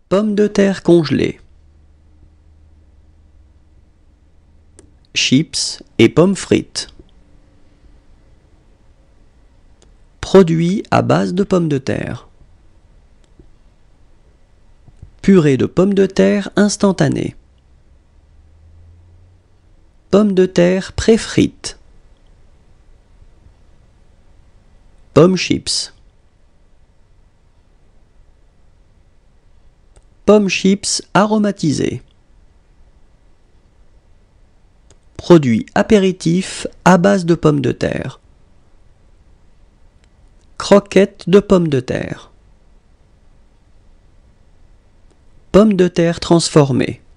Pommes de terre congelées. Chips et pommes frites. Produits à base de pommes de terre. Purée de pommes de terre instantanée. Pommes de terre pré-frites. Pommes chips. Pommes chips aromatisées. Produits apéritifs à base de pommes de terre. Croquettes de pommes de terre. Pommes de terre transformées.